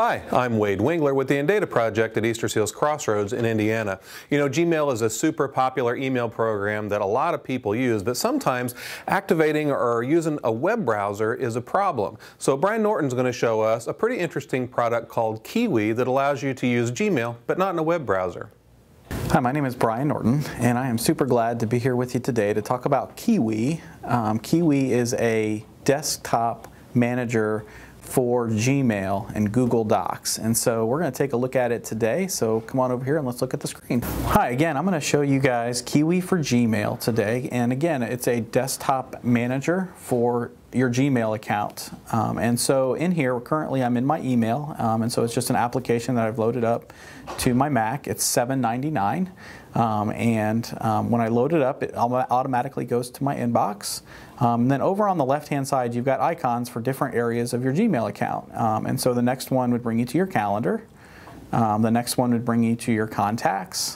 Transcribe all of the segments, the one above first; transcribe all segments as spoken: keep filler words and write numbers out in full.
Hi, I'm Wade Wingler with the Indata Project at Easter Seals Crossroads in Indiana. You know, Gmail is a super popular email program that a lot of people use, but sometimes activating or using a web browser is a problem. So Brian Norton's going to show us a pretty interesting product called Kiwi that allows you to use Gmail, but not in a web browser. Hi, my name is Brian Norton, and I am super glad to be here with you today to talk about Kiwi. Um, Kiwi is a desktop manager for Gmail and Google Docs, and so we're going to take a look at it today. So come on over here and let's look at the screen. Hi, again, I'm going to show you guys Kiwi for Gmail today, and again, it's a desktop manager for your Gmail account. Um, and so in here, currently I'm in my email, um, and so it's just an application that I've loaded up to my Mac. It's seven ninety-nine, um, and um, when I load it up, it automatically goes to my inbox. Um, then over on the left-hand side, you've got icons for different areas of your Gmail account. Um, and so the next one would bring you to your calendar. Um, the next one would bring you to your contacts.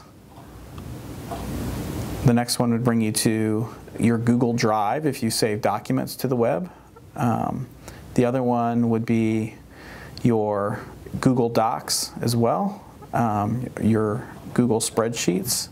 The next one would bring you to your Google Drive if you save documents to the web. Um, the other one would be your Google Docs as well, um, your Google Spreadsheets,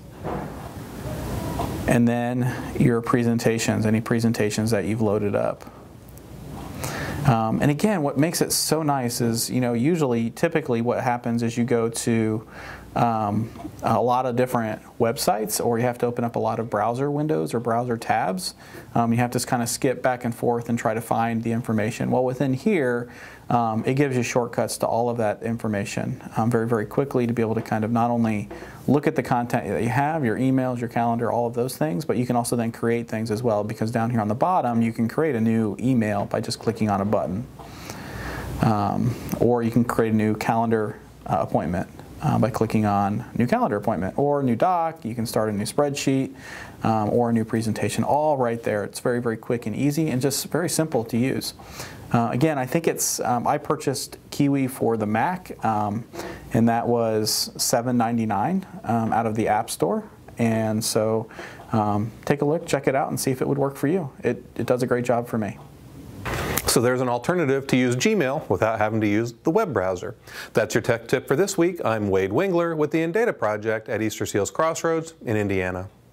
and then your presentations, any presentations that you've loaded up. Um, and again, what makes it so nice is, you know, usually, typically what happens is you go to um, a lot of different websites, or you have to open up a lot of browser windows or browser tabs. Um, you have to kind of skip back and forth and try to find the information. Well, within here, um, it gives you shortcuts to all of that information um, very, very quickly to be able to kind of not only look at the content that you have, your emails, your calendar, all of those things, but you can also then create things as well, because down here on the bottom, you can create a new email by just clicking on a button. Um, or you can create a new calendar uh, appointment uh, by clicking on new calendar appointment, or new doc. You can start a new spreadsheet um, or a new presentation, all right there. It's very, very quick and easy and just very simple to use. Uh, again, I think it's, um, I purchased Kiwi for the Mac, um, and that was seven ninety-nine um, out of the App Store. And so um, take a look, check it out, and see if it would work for you. It, it does a great job for me. So there's an alternative to use Gmail without having to use the web browser. That's your tech tip for this week. I'm Wade Wingler with the Indata Project at Easter Seals Crossroads in Indiana.